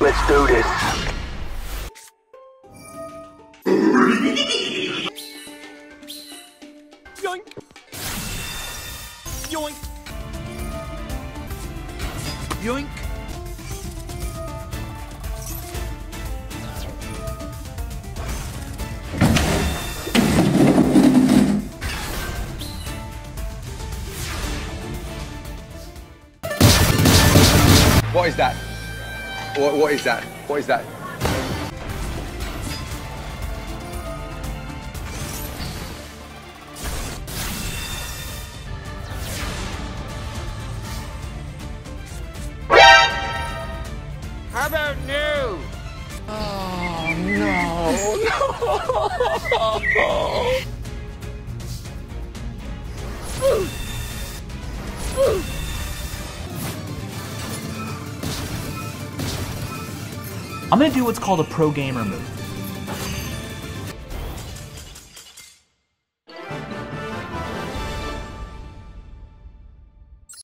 Let's do this. Yoink! Yoink! Yoink! What is that? What is that? What is that? How about new? Oh no! I'm gonna do what's called a pro gamer move.